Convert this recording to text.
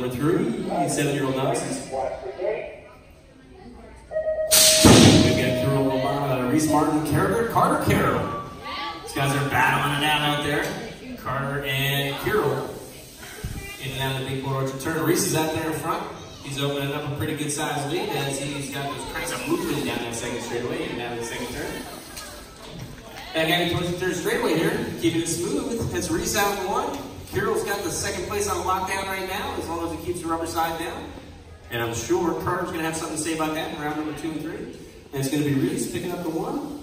number 3, 7-year-old novices. We've got Carol, Reese Martin, Carter Carroll. These guys are battling it out there. Carter and Carroll. In and out of the big board orchard turn. Reese is out there in front. He's opening up a pretty good sized lead as he's got those cranks of movement down that second straightaway and down the second turn. Back out towards the third straightaway here, keeping it smooth. It's Reese out in 1. Carroll's got the second place on lockdown right now, as long as he keeps the rubber side down. And I'm sure Carter's going to have something to say about that in round number 2 and 3. And it's going to be Reese picking up the 1.